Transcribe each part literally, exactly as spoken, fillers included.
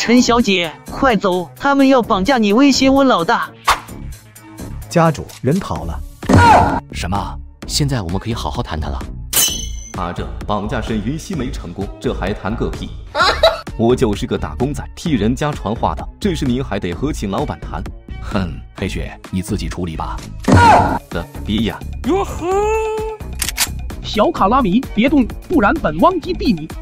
陈小姐，快走，他们要绑架你，威胁我老大。 家主，人跑了。 什么？现在我们可以好好谈谈了。 啊，这绑架沈云溪没成功，这还谈个屁！我就是个打工仔，替人家传话的，这事您还得和秦老板谈。 哼，黑雪，你自己处理吧。 的，别呀！ 哟呵，小卡拉米，别动，不然本汪击毙你！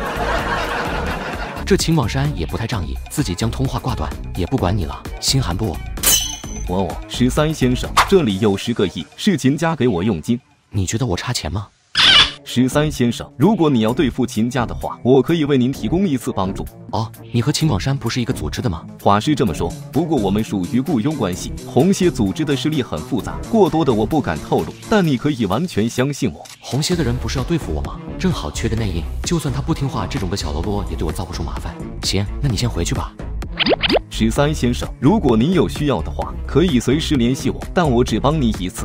这秦广山也不太仗义，自己将通话挂断，也不管你了，心寒不？ 哦，十三先生，这里有十个亿，是秦家给我佣金。 你觉得我差钱吗？ 十三先生，如果你要对付秦家的话，我可以为您提供一次帮助。 哦，你和秦广山不是一个组织的吗？ 话是这么说，不过我们属于雇佣关系。红蝎组织的势力很复杂，过多的我不敢透露，但你可以完全相信我。 红蝎的人不是要对付我吗？正好缺个内应，就算他不听话，这种个小喽啰也对我造不出麻烦。行，那你先回去吧。 十三先生，如果您有需要的话，可以随时联系我，但我只帮你一次。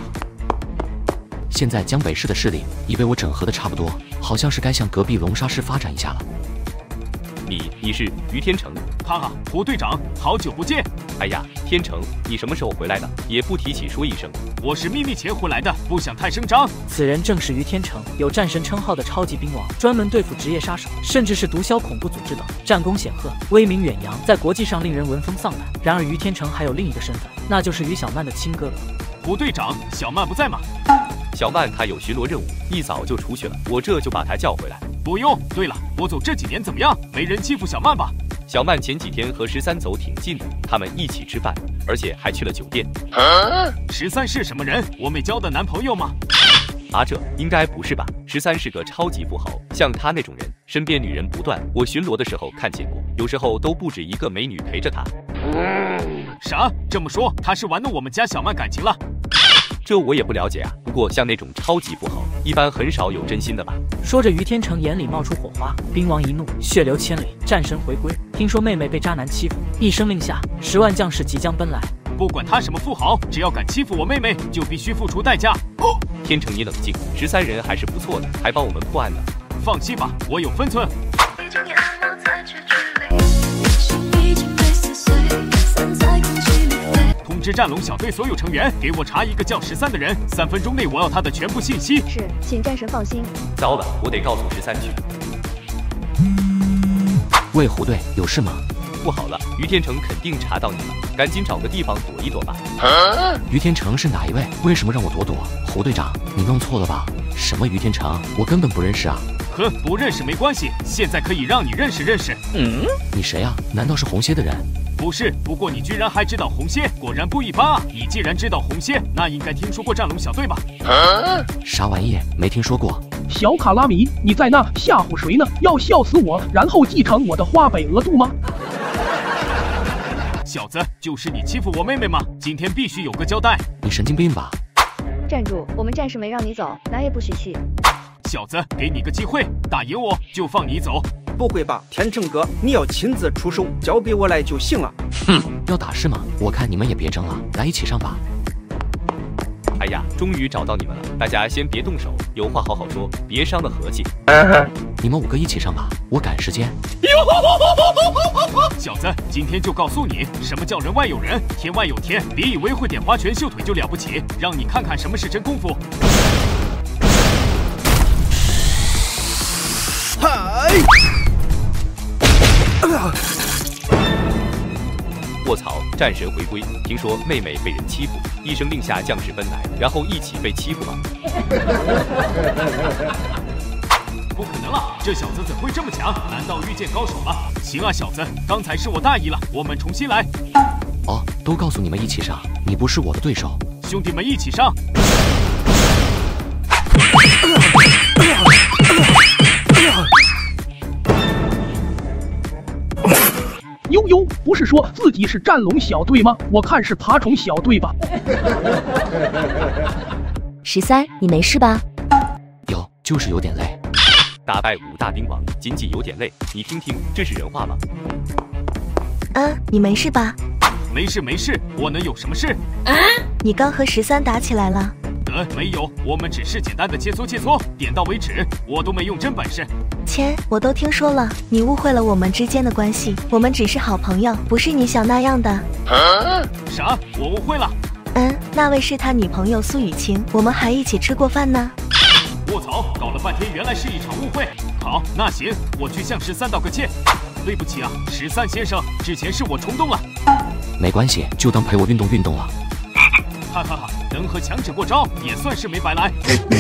现在江北市的势力已被我整合的差不多，好像是该向隔壁龙沙市发展一下了。 你你是于天成？ 哈，胡队长，好久不见。 哎呀，天成，你什么时候回来的？也不提起说一声。 我是秘密前回来的，不想太声张。 此人正是于天成，有战神称号的超级兵王，专门对付职业杀手，甚至是毒枭恐怖组织等，战功显赫，威名远扬，在国际上令人闻风丧胆。然而于天成还有另一个身份，那就是于小曼的亲哥哥。 胡队长，小曼不在吗？ 小曼她有巡逻任务，一早就出去了，我这就把她叫回来。 不用。对了，我走这几年怎么样？没人欺负小曼吧？ 小曼前几天和十三走挺近的，他们一起吃饭，而且还去了酒店。 十三是什么人？我没交的男朋友吗？ 啊，这应该不是吧？十三是个超级富豪，像他那种人，身边女人不断。我巡逻的时候看见过，有时候都不止一个美女陪着他。 啥？这么说他是玩弄我们家小曼感情了？ 这我也不了解啊，不过像那种超级富豪，一般很少有真心的吧。 说着，于天成眼里冒出火花，兵王一怒，血流千里，战神回归。听说妹妹被渣男欺负，一声令下，十万将士即将奔来。 不管他什么富豪，只要敢欺负我妹妹，就必须付出代价。哦， 天成，你冷静，十三人还是不错的，还帮我们破案呢。 放心吧，我有分寸。通知战龙小队所有成员，给我查一个叫十三的人，三分钟内我要他的全部信息。 是，请战神放心。 糟了，我得告诉十三去。 喂，胡队，有事吗？ 不好了，于天成肯定查到你了，赶紧找个地方躲一躲吧。 啊、于天成是哪一位？为什么让我躲躲？胡队长，你弄错了吧？什么于天成？我根本不认识啊！ 呵，不认识没关系，现在可以让你认识认识。 嗯，你谁啊？难道是红蝎的人？ 不是，不过你居然还知道红蝎，果然不一般啊！你既然知道红蝎，那应该听说过战龙小队吧？ 啊、啥玩意？没听说过。 小卡拉米，你在那吓唬谁呢？要笑死我，然后继承我的花北额度吗？ 小子，就是你欺负我妹妹吗？今天必须有个交代。 你神经病吧？ 站住！我们暂时没让你走，哪也不许去。 小子，给你个机会，打赢我就放你走。 不会吧，天成哥，你要亲自出手，交给我来就行了。 哼，要打是吗？我看你们也别争了，来一起上吧。 哎呀，终于找到你们了，大家先别动手，有话好好说，别伤了和气。 你们五个一起上吧，我赶时间。 小子，今天就告诉你，什么叫人外有人，天外有天，别以为会点花拳绣腿就了不起，让你看看什么是真功夫。 嗨！ 卧槽！战神回归，听说妹妹被人欺负，一声令下，将士奔来，然后一起被欺负吗？ 不可能了，这小子怎会这么强？难道遇见高手了？行啊，小子，刚才是我大意了，我们重新来。 哦，都告诉你们一起上，你不是我的对手。 兄弟们一起上！ 悠悠，不是说自己是战龙小队吗？我看是爬虫小队吧。 十三，你没事吧？ 有，就是有点累。 打败五大兵王，仅仅有点累。你听听，这是人话吗？ 啊，你没事吧？ 没事没事，我能有什么事？ 啊！你刚和十三打起来了？ 得呃，没有，我们只是简单的切磋切磋，点到为止，我都没用真本事。 切，我都听说了，你误会了我们之间的关系，我们只是好朋友，不是你想那样的。 啊、啥？我误会了。 嗯，那位是他女朋友苏雨晴，我们还一起吃过饭呢。 卧槽，搞了半天原来是一场误会。好，那行，我去向十三道个歉。对不起啊，十三先生，之前是我冲动了。 没关系，就当陪我运动运动了。 哈哈哈，能和强者过招，也算是没白来。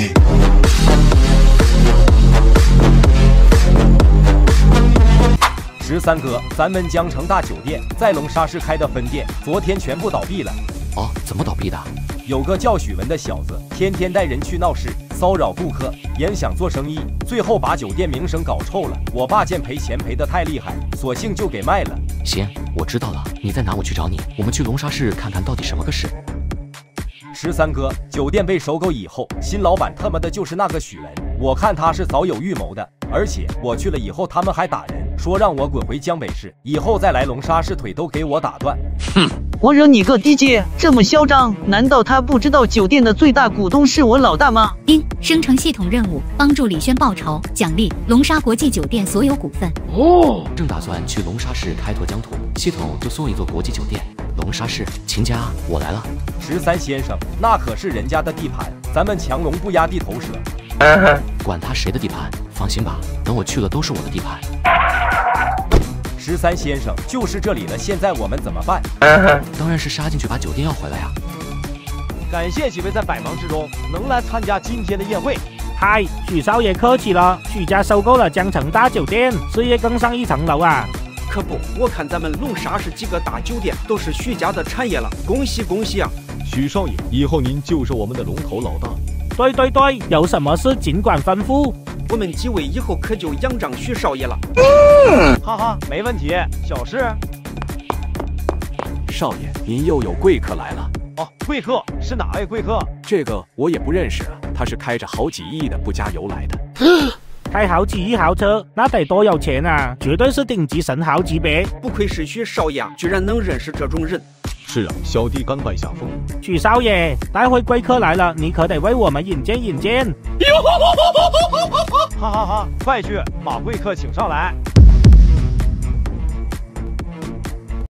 十三哥，咱们江城大酒店在龙沙市开的分店，昨天全部倒闭了。 哦，怎么倒闭的？ 有个叫许文的小子，天天带人去闹事，骚扰顾客，影响做生意，最后把酒店名声搞臭了。我爸见赔钱赔得太厉害，索性就给卖了。 行，我知道了，你在哪？我去找你。我们去龙沙市看看到底什么个事。 十三哥，酒店被收购以后，新老板他妈的就是那个许文，我看他是早有预谋的。而且我去了以后，他们还打人，说让我滚回江北市，以后再来龙沙市腿都给我打断。 哼，我惹你个低阶，这么嚣张？难道他不知道酒店的最大股东是我老大吗？ 丁，生成系统任务，帮助李轩报仇，奖励龙沙国际酒店所有股份。 哦，正打算去龙沙市开拓疆土，系统就送一座国际酒店。龙沙市，秦家，我来了。 十三先生，那可是人家的地盘，咱们强龙不压地头蛇。 管他谁的地盘，放心吧，等我去了都是我的地盘。 十三先生，就是这里了，现在我们怎么办？ 当然是杀进去把酒店要回来呀、啊！ 感谢几位在百忙之中能来参加今天的宴会。 嗨，许少爷客气了，许家收购了江城大酒店，事业更上一层楼啊！ 可不，我看咱们龙沙市几个大酒店都是许家的产业了，恭喜恭喜啊！ 许少爷，以后您就是我们的龙头老大。 对对对，有什么事尽管吩咐。 我们几位以后可就仰仗许少爷了。 嗯、哈哈，没问题，小事。 少爷，您又有贵客来了。 哦，贵客是哪位贵客？ 这个我也不认识啊，他是开着好几亿的不加油来的。 开好几亿豪车，那得多有钱啊！绝对是顶级神豪级别。 不愧是许少爷，居然能认识这种人。 是啊，小弟甘拜下风。 许少爷，待会贵客来了，你可得为我们引荐引荐。 哈哈哈！快去把贵客请上来。